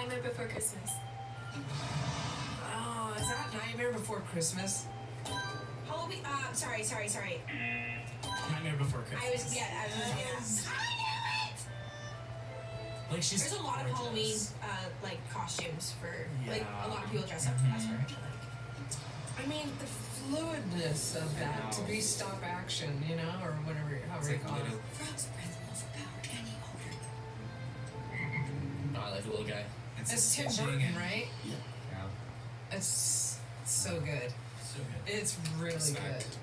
Nightmare Before Christmas. Oh, is that Nightmare Before Christmas? Halloween. Sorry. Nightmare Before Christmas. I was. I knew it. Like she's. There's a lot of gorgeous. Halloween like costumes for like Yeah. a lot of people dress up as her. I feel like. I mean, the fluidness of that to be stop action, you know, or whatever, however you call it. Frog's breath will overpower any ogre. No, I like the little guy. It's Tim stitching Burton, and- right? Yeah. It's so good. So good. It's really Respect. good.